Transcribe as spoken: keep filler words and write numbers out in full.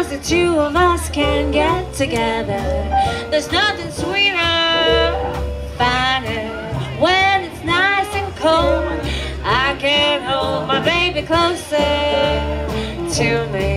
knows the two of us can get together. There's nothing sweeter, finer, when it's nice and cold. I can hold my baby closer to me.